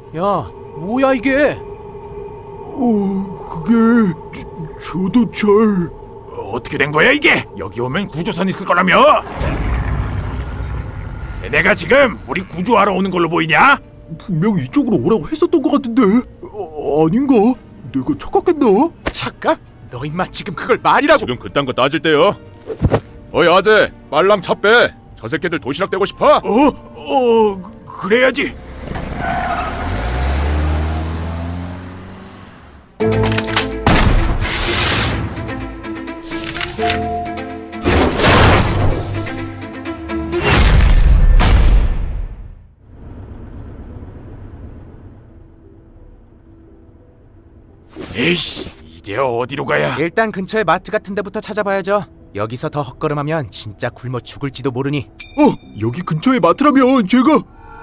야, 뭐야 이게? 그게 저도 잘... 어떻게 된 거야 이게? 여기 오면 구조선 있을 거라며? 내가 지금 우리 구조하러 오는 걸로 보이냐? 분명 이쪽으로 오라고 했었던 것 같은데 아닌가? 내가 착각했나? 착각? 너 임마 지금 그걸 말이라고? 지금 그딴 거 따질 때요? 어이 아재, 빨랑 차 빼! 저 새끼들 도시락 떼고 싶어? 그래야지. 에이씨, 이제 어디로 가야? 일단 근처에 마트 같은 데부터 찾아봐야죠. 여기서 더 헛걸음하면 진짜 굶어 죽을지도 모르니. 여기 근처에 마트라면 제가...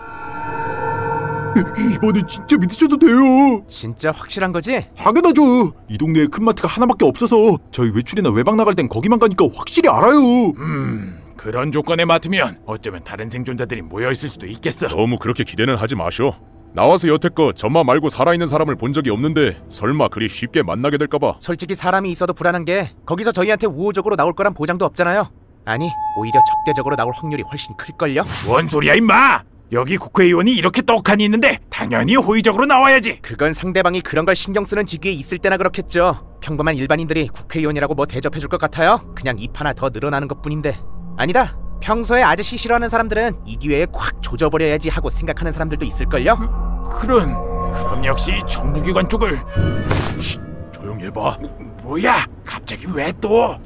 이번엔 진짜 믿으셔도 돼요. 진짜 확실한 거지? 당연하죠. 이 동네에 큰 마트가 하나밖에 없어서 저희 외출이나 외박 나갈 땐 거기만 가니까 확실히 알아요. 그런 조건에 맡으면 어쩌면 다른 생존자들이 모여있을 수도 있겠어. 너무 그렇게 기대는 하지 마쇼. 나와서 여태껏 저마 말고 살아있는 사람을 본 적이 없는데 설마 그리 쉽게 만나게 될까봐. 솔직히 사람이 있어도 불안한 게 거기서 저희한테 우호적으로 나올 거란 보장도 없잖아요. 아니, 오히려 적대적으로 나올 확률이 훨씬 클걸요? 뭔 소리야 임마! 여기 국회의원이 이렇게 떡하니 있는데 당연히 호의적으로 나와야지. 그건 상대방이 그런 걸 신경 쓰는 직위에 있을 때나 그렇겠죠. 평범한 일반인들이 국회의원이라고 뭐 대접해줄 것 같아요? 그냥 입 하나 더 늘어나는 것뿐인데. 아니다, 평소에 아저씨 싫어하는 사람들은 이 기회에 콱 조져버려야지 하고 생각하는 사람들도 있을걸요? 그럼 역시 정부기관 쪽을... 쉿, 조용히 해봐. 뭐야? 갑자기 왜 또?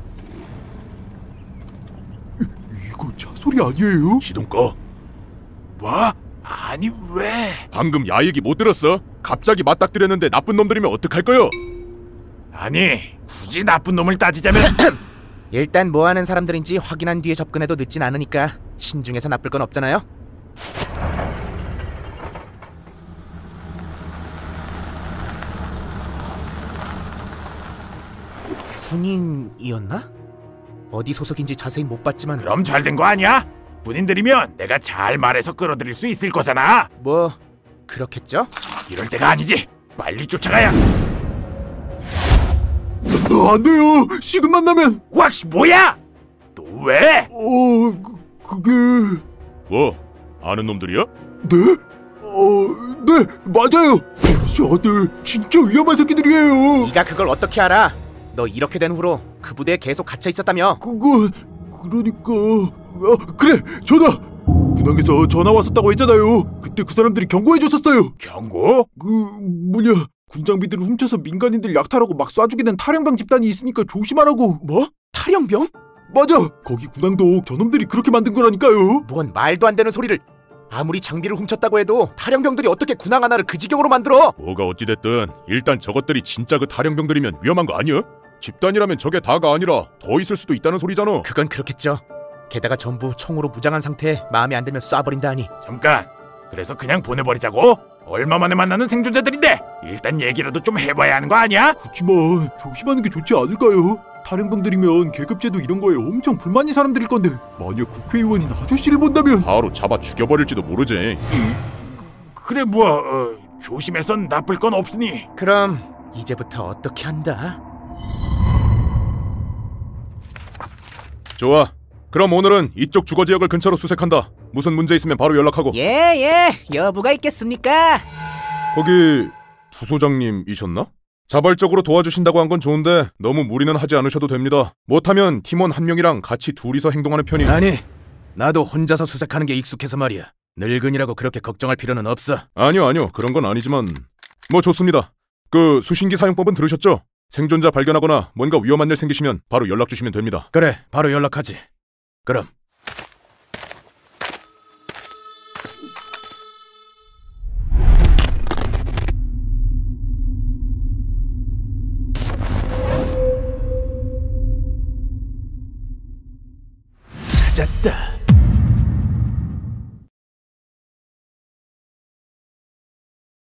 이거 차 소리 아니에요? 시동 꺼. 뭐? 아니 왜? 방금 야 얘기 못 들었어? 갑자기 맞닥뜨렸는데 나쁜 놈들이면 어떡할 거요? 아니, 굳이 나쁜 놈을 따지자면... 일단 뭐 하는 사람들인지 확인한 뒤에 접근해도 늦진 않으니까 신중해서 나쁠 건 없잖아요? 군인이었나? 어디 소속인지 자세히 못 봤지만. 그럼 잘 된 거 아니야? 군인들이면 내가 잘 말해서 끌어들일 수 있을 거잖아. 뭐 그렇겠죠? 이럴 때가 아니지. 빨리 쫓아가야. 안 돼요. 지금 만나면... 왁씨 뭐야? 또 왜? 그게... 뭐? 아는 놈들이야? 네? 네, 맞아요. 저들 진짜 위험한 새끼들이에요. 네가 그걸 어떻게 알아? 너 이렇게 된 후로 그 부대에 계속 갇혀 있었다며? 그러니까... 그래, 전화! 군항에서 전화 왔었다고 했잖아요. 그때 그 사람들이 경고해줬었어요. 경고? 군 장비들을 훔쳐서 민간인들 약탈하고 막 쏴 죽이는 탈영병 집단이 있으니까 조심하라고. 뭐? 탈영병? 맞아! 거기 군항도 저놈들이 그렇게 만든 거라니까요. 뭔 말도 안 되는 소리를. 아무리 장비를 훔쳤다고 해도 탈영병들이 어떻게 군항 하나를 그 지경으로 만들어? 뭐가 어찌됐든 일단 저것들이 진짜 그 탈영병들이면 위험한 거 아니야? 집단이라면 저게 다가 아니라 더 있을 수도 있다는 소리잖아. 그건 그렇겠죠. 게다가 전부 총으로 무장한 상태에 마음에 안 들면 쏴버린다니. 잠깐, 그래서 그냥 보내버리자고? 얼마 만에 만나는 생존자들인데 일단 얘기라도 좀 해봐야 하는 거 아니야? 그렇지만 조심하는 게 좋지 않을까요? 탈영병들이면 계급제도 이런 거에 엄청 불만인 사람들일 건데 만약 국회의원인 아저씨를 본다면 바로 잡아 죽여버릴지도 모르지. 그래 뭐 조심해선 나쁠 건 없으니. 그럼 이제부터 어떻게 한다? 좋아. 그럼 오늘은 이쪽 주거지역을 근처로 수색한다. 무슨 문제 있으면 바로 연락하고. 예, 여부가 있겠습니까? 거기 부소장님이셨나? 자발적으로 도와주신다고 한 건 좋은데 너무 무리는 하지 않으셔도 됩니다. 못하면 팀원 한 명이랑 같이 둘이서 행동하는 편이... 아니, 나도 혼자서 수색하는 게 익숙해서 말이야. 늙은이라고 그렇게 걱정할 필요는 없어. 아니요, 그런 건 아니지만... 뭐 좋습니다. 그 수신기 사용법은 들으셨죠? 생존자 발견하거나 뭔가 위험한 일 생기시면 바로 연락 주시면 됩니다. 그래, 바로 연락하지. 그럼